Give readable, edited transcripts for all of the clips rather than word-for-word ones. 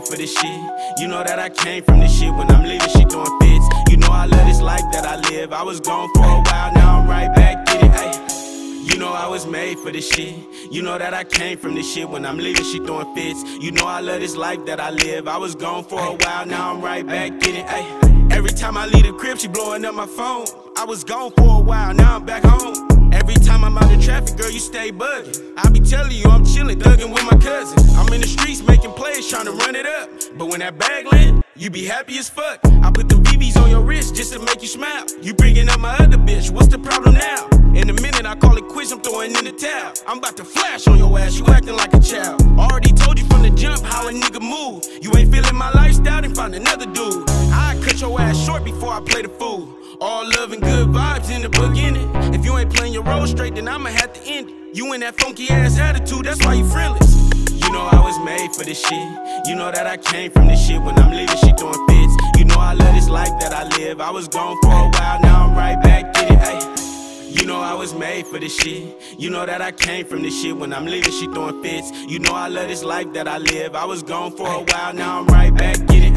made for this shit. You know that I came from this shit. When I'm leaving, she throwing fits. You know I love this life that I live. I was gone for a while, now I'm right back in it, ayy. You know I was made for this shit. You know that I came from this shit. When I'm leaving, she throwing fits. You know I love this life that I live. I was gone for a while, now I'm right back in it, ayy. Every time I leave the crib, she blowing up my phone. I was gone for a while, now I'm back home. Every time I'm out in traffic, girl, you stay bugging. I be telling you I'm chillin', thuggin' with my cousin. I'm in the streets making plays, tryna run it up. But when that bag land, you be happy as fuck. I put the VVs on your wrist just to make you smile. You bringing up my other bitch, what's the problem now? In a minute, I call it quits, I'm throwing in the towel. I'm about to flash on your ass, you acting like a child. Already told you from the jump how a nigga move. You ain't feeling my lifestyle, then find another dude. I cut your ass short before I play the fool. All love and good vibes in the beginning. If you ain't playing your role straight, then I'ma have to end it. You in that funky ass attitude, that's why you friendless. You know I was made for this shit. You know that I came from this shit. When I'm leaving, she throwing fits. You know I love this life that I live. I was gone for a while, now I'm right back in it, ayy. You know I was made for this shit. You know that I came from this shit. When I'm leaving, she throwing fits. You know I love this life that I live. I was gone for a while, now I'm right back in it,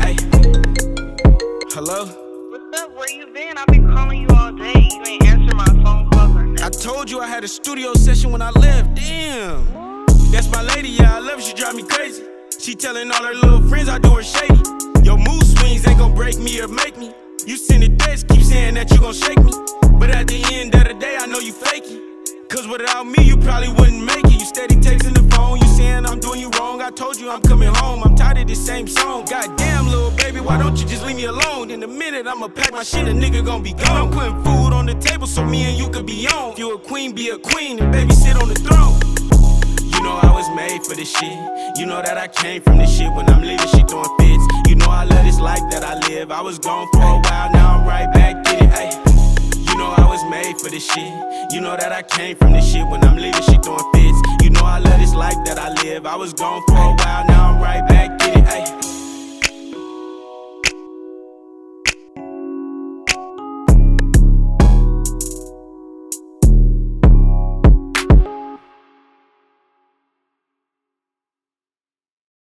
ayy. Hello? What's up? Where you been? I've been calling you all day. You ain't answering my phone calls or nothing. I told you I had a studio session when I left. Damn. That's my lady, yeah, I love her, she drive me crazy. She telling all her little friends I do her shady. Your mood swings ain't gon' break me or make me. You send it text, keep saying that you gon' shake me. But at the end of the day, I know you faking. Cause without me, you probably wouldn't make it. You steady texting the phone, you saying I'm doing you wrong. I told you I'm coming home, I'm tired of this same song. Goddamn, little baby, why don't you just leave me alone? In a minute, I'ma pack my shit, a nigga gon' be gone. I'm putting food on the table so me and you could be on. If you a queen, be a queen, and baby, sit on the throne. You know I was made for this shit. You know that I came from this shit. When I'm leaving, she throwing fits. You know I love this life that I live. I was gone for a while, now I'm right back in it, ayy. You know I was made for this shit. You know that I came from this shit. When I'm leaving, she throwing fits. You know I love this life that I live. I was gone for a while, now I'm right back in it, ayy.